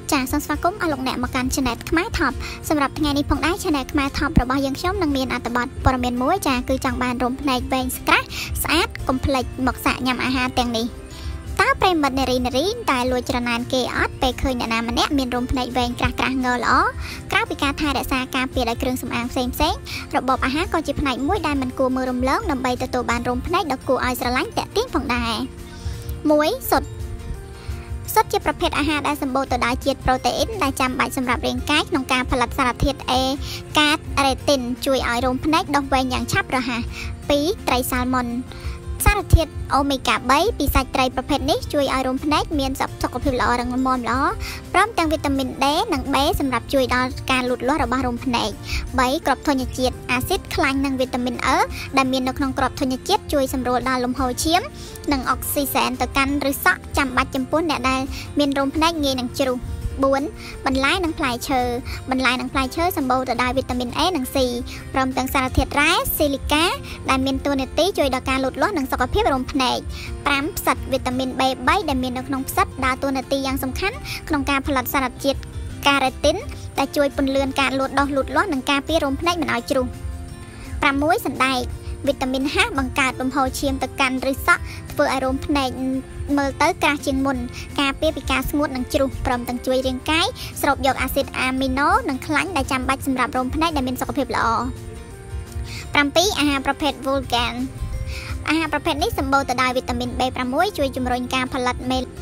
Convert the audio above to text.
ចាសស្វាគមន៍អស់លោកអ្នកមកកាន់ Channel ខ្មែរ Top សម្រាប់ថ្ងៃនេះផងដែរ Channel ខ្មែរ Top របស់យើងខ្ញុំនឹងមានអត្ថបទព័ត៌មានមួយចាគឺចង់បានរំភ្នែកវែងស្ក្រាស់ស្អាតកុំភ្លេចមកសាកញ៉ាំអាហារទាំងនេះតើប្រិមិត្តនារីតែលួចច្រណែនគេអត់ពេលឃើញអ្នកណាម្នាក់មានរំភ្នែកវែងក្រាស់ៗងើល្អក្រៅពីការថែរក្សាការពារដោយគ្រឿងសម្អាងផ្សេងរបបអាហារក៏ជាផ្នែកមួយដែលមិនគួរមើលរំលងដើម្បីទទួលបានរំភ្នែកដ៏គួរឲ្យស្រឡាញ់ទាក់ទាញផងដែរ1សុទ្ធជាប្រភេទអាហារដែលសម្បូរទៅដោយជាតិប្រូតេអ៊ីនដែលចាំបាច់សម្រាប់រាងកាយក្នុងការផលិតសារធាតុ A កាតរ៉េទីនជួយឲ្យរោមភ្នែកដុះវែងយ៉ាងឆាប់រហ័ស 2. ត្រីសាល់ម៉ុនសារធាតុអូមេហ្គា 3 ពីសាច់ត្រីប្រភេទនេះជួយឲ្យរោមភ្នែកមានសុខភាពល្អរឹងមាំល្អព្រមទាំងវីតាមីន D និង B សម្រាប់ជួយដល់ការលូតលាស់របស់រោមភ្នែក 3. គ្រាប់ធញ្ញជាតិអាស៊ីតខ្លាញ់និងវីតាមីន E ដែលមាននៅក្នុងគ្រាប់ធញ្ញជាតិជួយសម្រួលដល់លំហូរឈាមនិងអុកស៊ីសែនទៅកាន់ឫសសក់ចាំបាច់ចំពោះអ្នកដែលមានរោមភ្នែកងាយនឹងជ្រុះ 4. បន្លែនិងផ្លែឈើសម្បូរទៅដោយវីតាមីន A និង C ព្រមទាំងសារធាតុរ៉ែស៊ីលីកាដែលមានតួនាទីជួយដល់ការលូតលាស់និងសុខភាពរោមភ្នែក 5. ផ្សិតវីតាមីន B3 ដែលមាននៅក្នុងផ្សិតដើរតួនាទីយ៉ាងសំខាន់ក្នុងការផលិតសារជាតិការ៉េទីនដែលជួយពន្លឿនការលូតលាស់និងការពាររោមភ្នែកមិនឲ្យជ្រុះ 6. សណ្តែកវីតាមីន H បង្កើតលំហូរឈាមទៅកាន់ឫសសក់ធ្វើឲ្យរោមភ្នែកមើលទៅក្រាស់ជាងមុនការពារពីការស្ងួតនិងជ្រុះព្រមទាំងជួយរាងកាយស្រូបយកអាស៊ីតអាមីណូនិងខ្លាញ់ដែលចាំបាច់សម្រាប់រោមភ្នែកដែលមានសុខភាពល្អ 7. អាហារប្រភេទ Vulcan អាហារប្រភេទនេះសម្បូរទៅដោយវីតាមីន B6 ជួយជំរុញការផលិត